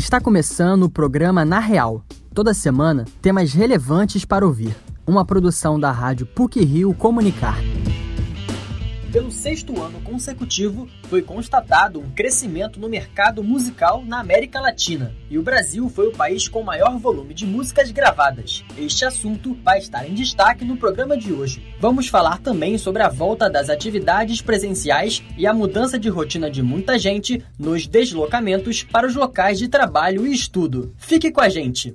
Está começando o programa Na Real. Toda semana, temas relevantes para ouvir. Uma produção da Rádio PUC-Rio Comunicar. Pelo 6º ano consecutivo, foi constatado um crescimento no mercado musical na América Latina, e o Brasil foi o país com maior volume de músicas gravadas. Este assunto vai estar em destaque no programa de hoje. Vamos falar também sobre a volta das atividades presenciais e a mudança de rotina de muita gente nos deslocamentos para os locais de trabalho e estudo. Fique com a gente!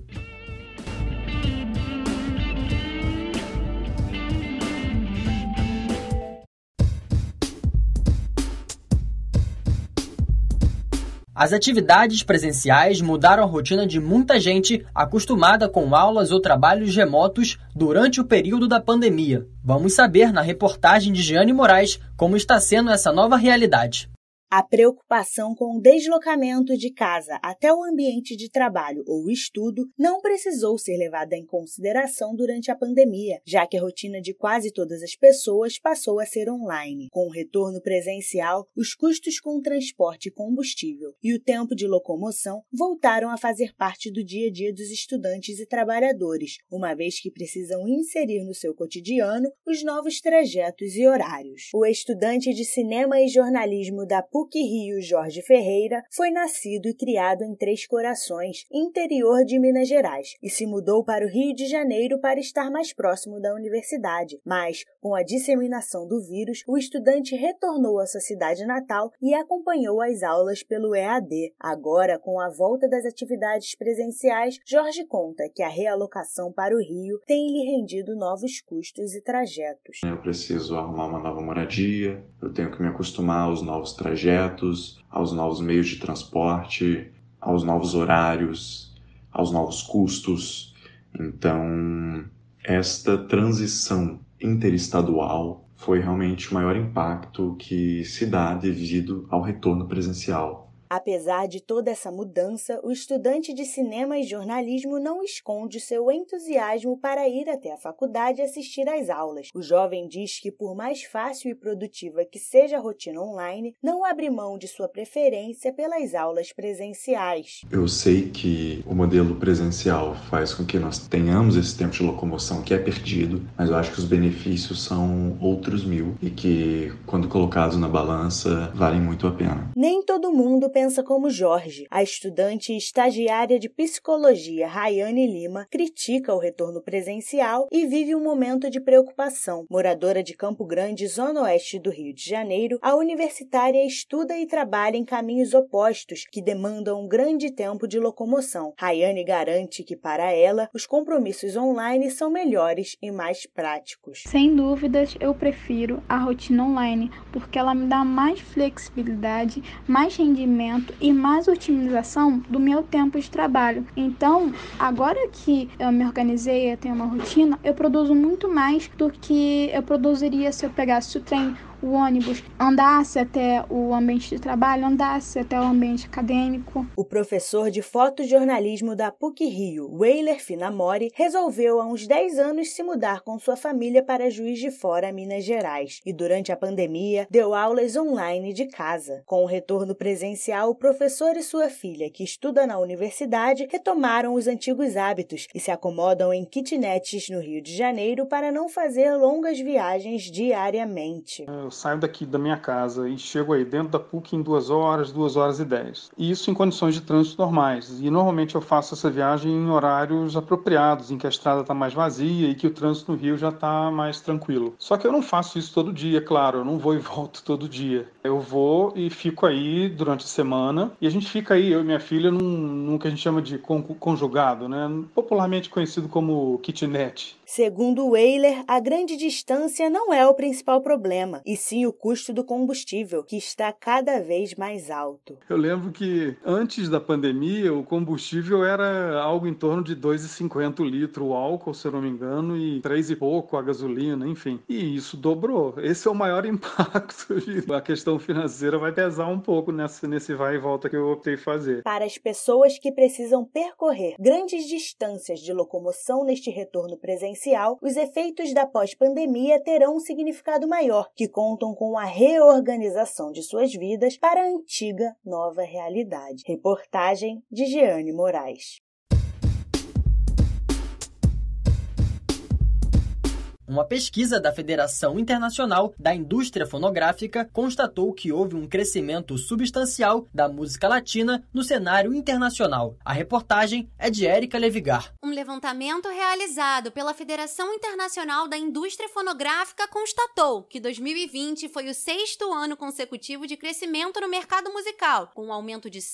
As atividades presenciais mudaram a rotina de muita gente acostumada com aulas ou trabalhos remotos durante o período da pandemia. Vamos saber na reportagem de Giane Moraes como está sendo essa nova realidade. A preocupação com o deslocamento de casa até o ambiente de trabalho ou estudo não precisou ser levada em consideração durante a pandemia, já que a rotina de quase todas as pessoas passou a ser online. Com o retorno presencial, os custos com o transporte e combustível e o tempo de locomoção voltaram a fazer parte do dia a dia dos estudantes e trabalhadores, uma vez que precisam inserir no seu cotidiano os novos trajetos e horários. O estudante de cinema e jornalismo da PUC-Rio, Jorge Ferreira, foi nascido e criado em Três Corações, interior de Minas Gerais, e se mudou para o Rio de Janeiro para estar mais próximo da universidade. Mas, com a disseminação do vírus, o estudante retornou à sua cidade natal e acompanhou as aulas pelo EAD. Agora, com a volta das atividades presenciais, Jorge conta que a realocação para o Rio tem lhe rendido novos custos e trajetos. Eu preciso arrumar uma nova moradia, eu tenho que me acostumar aos novos trajetos, aos novos meios de transporte, aos novos horários, aos novos custos. Então, esta transição interestadual foi realmente o maior impacto que se dá devido ao retorno presencial. Apesar de toda essa mudança, o estudante de cinema e jornalismo não esconde seu entusiasmo para ir até a faculdade e assistir às aulas. O jovem diz que, por mais fácil e produtiva que seja a rotina online, não abre mão de sua preferência pelas aulas presenciais. Eu sei que o modelo presencial faz com que nós tenhamos esse tempo de locomoção que é perdido, mas eu acho que os benefícios são outros mil e que, quando colocados na balança, valem muito a pena. Nem todo mundo pensa como Jorge. A estudante e estagiária de psicologia Rayane Lima critica o retorno presencial e vive um momento de preocupação. Moradora de Campo Grande, zona oeste do Rio de Janeiro, a universitária estuda e trabalha em caminhos opostos que demandam um grande tempo de locomoção. Rayane garante que, para ela, os compromissos online são melhores e mais práticos. Sem dúvidas, eu prefiro a rotina online, porque ela me dá mais flexibilidade, mais rendimento e mais otimização do meu tempo de trabalho. Então, agora que eu me organizei, eu tenho uma rotina, eu produzo muito mais do que eu produziria se eu pegasse o trem, o ônibus, andasse até o ambiente de trabalho, andasse até o ambiente acadêmico. O professor de fotojornalismo da PUC-Rio, Weiler Finamori, resolveu há uns 10 anos se mudar com sua família para Juiz de Fora, Minas Gerais, e durante a pandemia deu aulas online de casa. Com o retorno presencial, o professor e sua filha, que estuda na universidade, retomaram os antigos hábitos e se acomodam em kitnets no Rio de Janeiro para não fazer longas viagens diariamente. Eu saio daqui da minha casa e chego aí dentro da PUC em 2 horas, 2 horas e 10. E isso em condições de trânsito normais. E normalmente eu faço essa viagem em horários apropriados, em que a estrada está mais vazia e que o trânsito no Rio já está mais tranquilo. Só que eu não faço isso todo dia, claro. Eu não vou e volto todo dia. Eu vou e fico aí durante a semana. E a gente fica aí, eu e minha filha, num que a gente chama de conjugado, né? Popularmente conhecido como kitnet. Segundo Weiler, a grande distância não é o principal problema, e sim o custo do combustível, que está cada vez mais alto. Eu lembro que antes da pandemia o combustível era algo em torno de 2,50 o litro o álcool, se eu não me engano, e 3 e pouco a gasolina, enfim. E isso dobrou. Esse é o maior impacto. A questão financeira vai pesar um pouco nesse vai e volta que eu optei fazer. Para as pessoas que precisam percorrer grandes distâncias de locomoção neste retorno presencial, os efeitos da pós-pandemia terão um significado maior, que com contam com a reorganização de suas vidas para a antiga nova realidade. Reportagem de Jeane Moraes. Uma pesquisa da Federação Internacional da Indústria Fonográfica constatou que houve um crescimento substancial da música latina no cenário internacional. A reportagem é de Érica Levigar. Um levantamento realizado pela Federação Internacional da Indústria Fonográfica constatou que 2020 foi o 6º ano consecutivo de crescimento no mercado musical, com um aumento de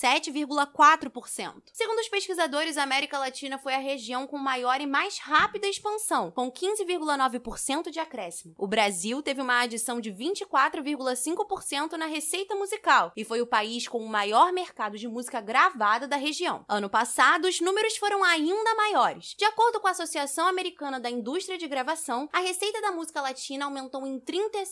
7,4%. Segundo os pesquisadores, a América Latina foi a região com maior e mais rápida expansão, com 15,9% de acréscimo. O Brasil teve uma adição de 24,5% na receita musical e foi o país com o maior mercado de música gravada da região. Ano passado, os números foram ainda maiores. De acordo com a Associação Americana da Indústria de Gravação, a receita da música latina aumentou em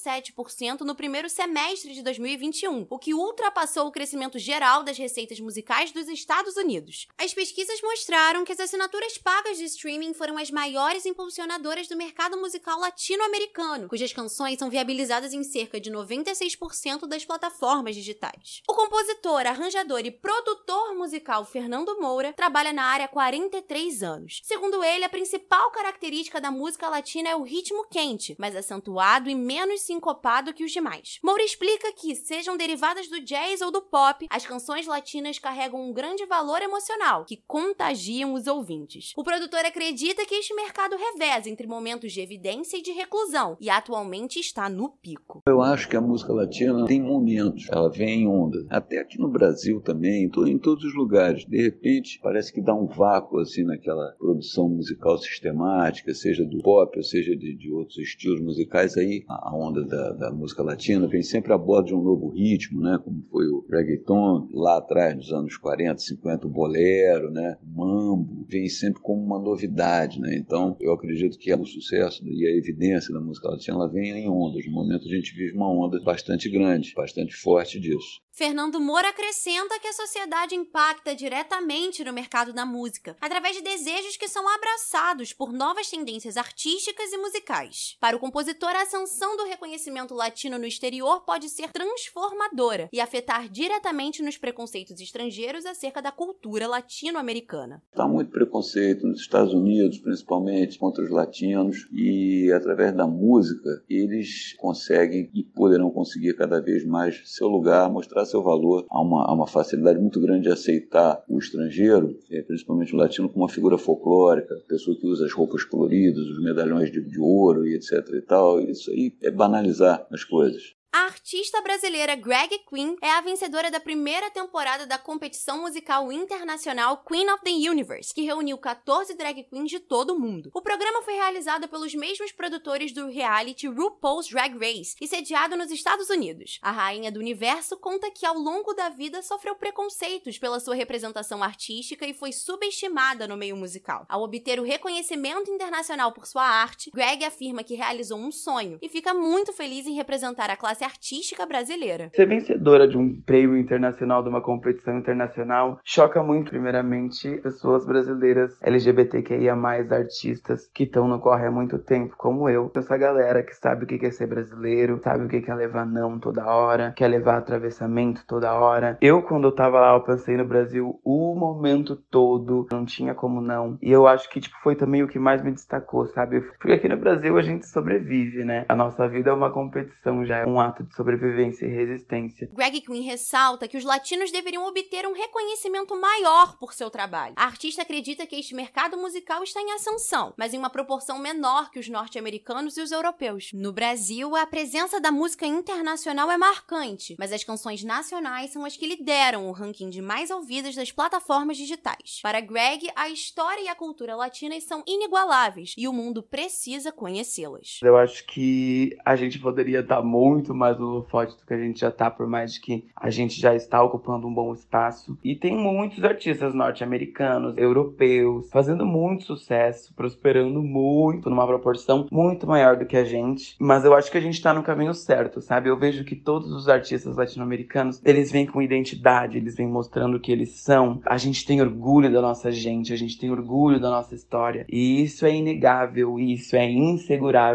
37% no primeiro semestre de 2021, o que ultrapassou o crescimento geral das receitas musicais dos Estados Unidos. As pesquisas mostraram que as assinaturas pagas de streaming foram as maiores impulsionadoras do mercado musical latino-americano, cujas canções são viabilizadas em cerca de 96% das plataformas digitais. O compositor, arranjador e produtor musical Fernando Moura trabalha na área há 43 anos. Segundo ele, a principal característica da música latina é o ritmo quente, mais acentuado e menos sincopado que os demais. Moura explica que, sejam derivadas do jazz ou do pop, as canções latinas carregam um grande valor emocional, que contagiam os ouvintes. O produtor acredita que este mercado reveza entre momentos de evidência e de reclusão, e atualmente está no pico. Eu acho que a música latina tem momentos, ela vem em ondas. Até aqui no Brasil também, em todos os lugares. De repente, parece que dá um vácuo assim naquela produção musical sistemática, seja do pop, ou seja de outros estilos musicais. Aí a onda da música latina vem sempre a bordo de um novo ritmo, né? Como foi o reggaeton, lá atrás, nos anos 40, 50, o bolero, né? O mambo, vem sempre como uma novidade, né? Então, eu acredito que o sucesso e a evidência da música latina, ela vem em ondas. No momento a gente vive uma onda bastante grande, bastante forte disso. Fernando Moura acrescenta que a sociedade impacta diretamente no mercado da música, através de desejos que são abraçados por novas tendências artísticas e musicais. Para o compositor, a ascensão do reconhecimento latino no exterior pode ser transformadora e afetar diretamente nos preconceitos estrangeiros acerca da cultura latino-americana. Há muito preconceito nos Estados Unidos, principalmente, contra os latinos, e através da música, eles conseguem e poderão conseguir cada vez mais seu lugar, mostrar seu valor. Há uma facilidade muito grande de aceitar o estrangeiro, principalmente o latino, como uma figura folclórica, pessoa que usa as roupas coloridas, os medalhões de ouro e etc e tal. Isso aí é banalizar as coisas. A artista brasileira Greg Queen é a vencedora da primeira temporada da competição musical internacional Queen of the Universe, que reuniu 14 drag queens de todo o mundo. O programa foi realizado pelos mesmos produtores do reality RuPaul's Drag Race e sediado nos Estados Unidos. A rainha do universo conta que ao longo da vida sofreu preconceitos pela sua representação artística e foi subestimada no meio musical. Ao obter o reconhecimento internacional por sua arte, Greg afirma que realizou um sonho e fica muito feliz em representar a classe artística brasileira. Ser vencedora de um prêmio internacional, de uma competição internacional, choca muito, primeiramente, pessoas brasileiras LGBTQIA+, artistas que estão no corre há muito tempo, como eu. Essa galera que sabe o que é ser brasileiro, sabe o que é levar não toda hora, quer levar atravessamento toda hora. Eu, quando eu tava lá, eu pensei no Brasil o momento todo, não tinha como não. E eu acho que foi também o que mais me destacou, sabe? Porque aqui no Brasil a gente sobrevive, né? A nossa vida é uma competição, já é um ato de sobrevivência e resistência. Greg Queen ressalta que os latinos deveriam obter um reconhecimento maior por seu trabalho. A artista acredita que este mercado musical está em ascensão, mas em uma proporção menor que os norte-americanos e os europeus. No Brasil, a presença da música internacional é marcante, mas as canções nacionais são as que lideram o ranking de mais ouvidas das plataformas digitais. Para Greg, a história e a cultura latinas são inigualáveis e o mundo precisa conhecê-las. Eu acho que a gente poderia estar muito mais no holofote do que a gente já está, por mais de que a gente já está ocupando um bom espaço. E tem muitos artistas norte-americanos, europeus, fazendo muito sucesso, prosperando muito, numa proporção muito maior do que a gente. Mas eu acho que a gente está no caminho certo, sabe? Eu vejo que todos os artistas latino-americanos, eles vêm com identidade, eles vêm mostrando o que eles são. A gente tem orgulho da nossa gente, a gente tem orgulho da nossa história. E isso é inegável, isso é insegurável.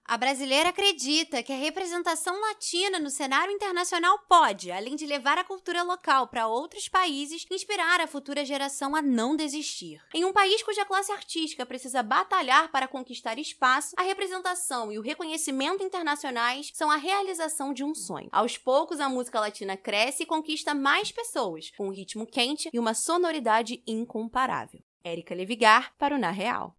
A brasileira acredita que a representação latina no cenário internacional pode, além de levar a cultura local para outros países, inspirar a futura geração a não desistir. Em um país cuja classe artística precisa batalhar para conquistar espaço, a representação e o reconhecimento internacionais são a realização de um sonho. Aos poucos, a música latina cresce e conquista mais pessoas, com um ritmo quente e uma sonoridade incomparável. Érica Levigar para o Na Real.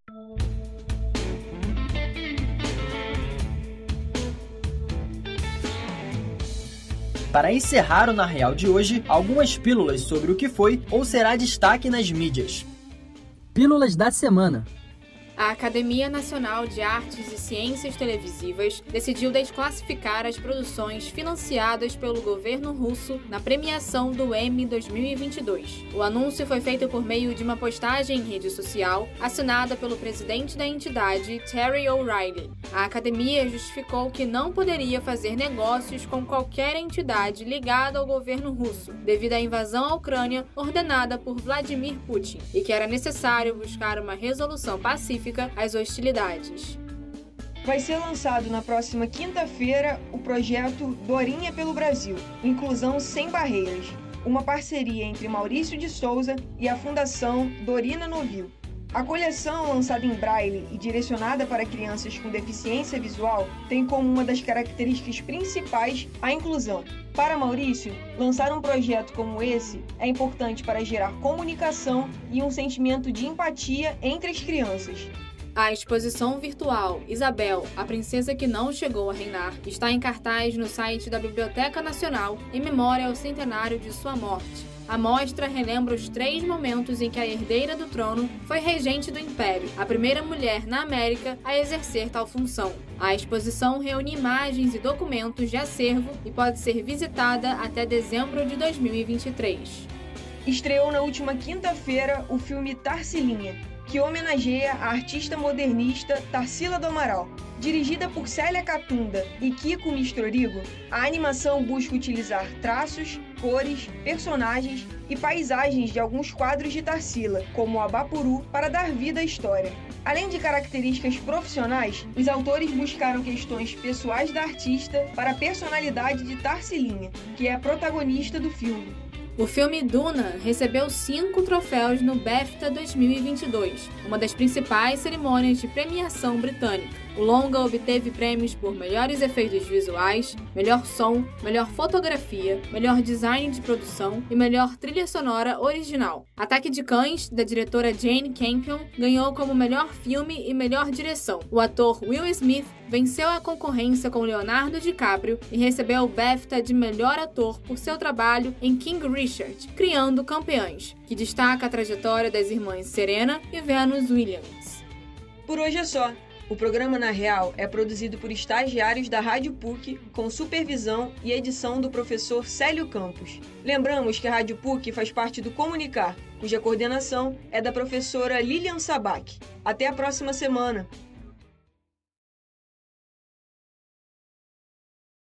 Para encerrar o Na Real de hoje, algumas pílulas sobre o que foi ou será destaque nas mídias. Pílulas da semana. A Academia Nacional de Artes e Ciências Televisivas decidiu desclassificar as produções financiadas pelo governo russo na premiação do Emmy 2022. O anúncio foi feito por meio de uma postagem em rede social assinada pelo presidente da entidade, Terry O'Reilly. A academia justificou que não poderia fazer negócios com qualquer entidade ligada ao governo russo, devido à invasão à Ucrânia ordenada por Vladimir Putin, e que era necessário buscar uma resolução pacífica às hostilidades. Vai ser lançado na próxima quinta-feira o projeto Dorinha pelo Brasil, Inclusão Sem Barreiras, uma parceria entre Maurício de Souza e a Fundação Dorina Novil. A coleção, lançada em braille e direcionada para crianças com deficiência visual, tem como uma das características principais a inclusão. Para Maurício, lançar um projeto como esse é importante para gerar comunicação e um sentimento de empatia entre as crianças. A exposição virtual Isabel, a princesa que não chegou a reinar, está em cartaz no site da Biblioteca Nacional em memória ao centenário de sua morte. A mostra relembra os 3 momentos em que a herdeira do trono foi regente do Império, a primeira mulher na América a exercer tal função. A exposição reúne imagens e documentos de acervo e pode ser visitada até dezembro de 2023. Estreou na última quinta-feira o filme Tarsilinha, que homenageia a artista modernista Tarsila do Amaral. Dirigida por Célia Catunda e Kiko Mistrorigo, a animação busca utilizar traços, cores, personagens e paisagens de alguns quadros de Tarsila, como o Abapuru, para dar vida à história. Além de características profissionais, os autores buscaram questões pessoais da artista para a personalidade de Tarsilinha, que é a protagonista do filme. O filme Duna recebeu 5 troféus no BAFTA 2022, uma das principais cerimônias de premiação britânica. O longa obteve prêmios por melhores efeitos visuais, melhor som, melhor fotografia, melhor design de produção e melhor trilha sonora original. Ataque de Cães, da diretora Jane Campion, ganhou como melhor filme e melhor direção. O ator Will Smith venceu a concorrência com Leonardo DiCaprio e recebeu o BAFTA de melhor ator por seu trabalho em King Richard, Criando Campeãs, que destaca a trajetória das irmãs Serena e Venus Williams. Por hoje é só. O programa Na Real é produzido por estagiários da Rádio PUC, com supervisão e edição do professor Célio Campos. Lembramos que a Rádio PUC faz parte do Comunicar, cuja coordenação é da professora Lilian Sabac. Até a próxima semana!